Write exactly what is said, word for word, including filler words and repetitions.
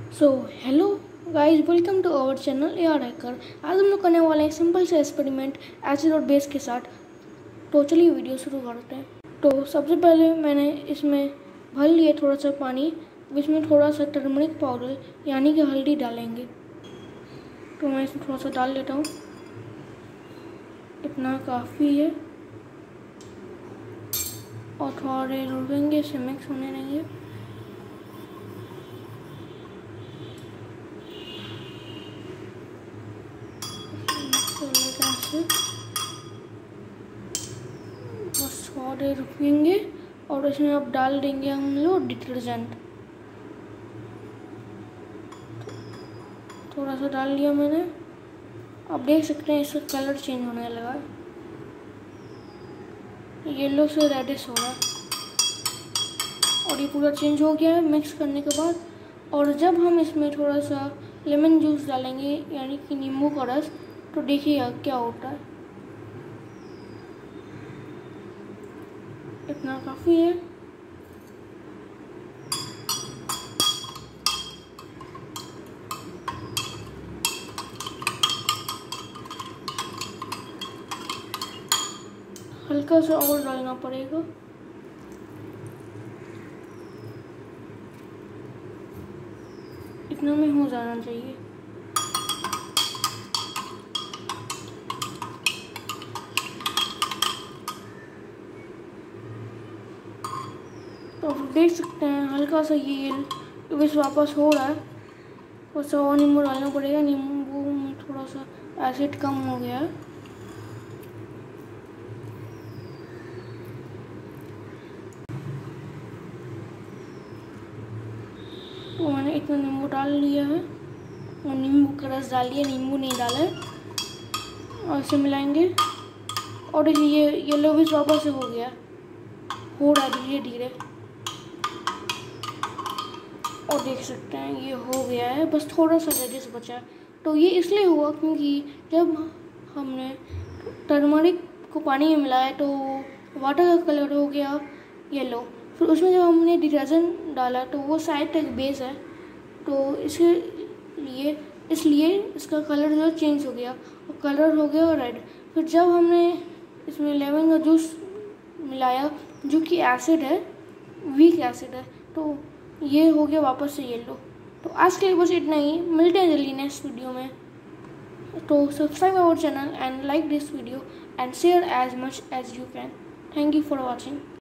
So hello guys, welcome to our channel A R hacker. आज हम लोग करने वाले हैं सिंपल से एक्सपेरिमेंट एसिड और बेस के साथ। तो चलिए वीडियो शुरू करते हैं। तो सबसे पहले मैंने इसमें भर लिया थोड़ा सा पानी, इसमें थोड़ा सा टर्मरिक पाउडर यानी कि हल्दी डालेंगे। तो मैं इसमें थोड़ा सा डाल लेता हूँ, इतना काफ़ी है। और थोड़ा देर रुकेंगे, इसे मिक्स होने देंगे। बस थोड़ा देर रुकेंगे और इसमें अब डाल देंगे हम लोग डिटर्जेंट। थोड़ा सा डाल लिया मैंने। अब देख सकते हैं इसका कलर चेंज होने लगा, येलो से रेडिश हो रहा है और ये पूरा चेंज हो गया है मिक्स करने के बाद। और जब हम इसमें थोड़ा सा लेमन जूस डालेंगे यानी कि नींबू का रस, तो देखिएगा क्या होता है। इतना काफ़ी है। हल्का सा और डालना पड़ेगा। इतना में हो जाना चाहिए। तो आप देख सकते हैं हल्का सा ये बस वापस हो रहा है। थोड़ा सा और नींबू डालना पड़ेगा, नींबू में थोड़ा सा एसिड कम हो गया है। तो मैंने इतना नींबू डाल लिया है और नींबू का रस डाल लिया, नींबू नहीं डाला है। और इसे मिलाएंगे और ये येलो भी वापस से हो गया, हो रहा है धीरे धीरे। और देख सकते हैं ये हो गया है, बस थोड़ा सा रेडिश बचा है। तो ये इसलिए हुआ क्योंकि जब हमने टर्मरिक को पानी में मिलाया तो वाटर का कलर हो गया येलो। फिर उसमें जब हमने डिटर्जेंट डाला तो वो साइड तक बेस है, तो इसके लिए इसलिए इसका कलर जो चेंज हो गया और कलर हो गया रेड। फिर जब हमने इसमें लेमन का जूस मिलाया जो कि एसिड है, वीक एसिड है, तो ये हो गया वापस से येलो। तो आज के लिए बस इतना ही, मिलते हैं जल्दी नेक्स्ट वीडियो में। तो subscribe our channel and like this video and share as much as you can. Thank you for watching.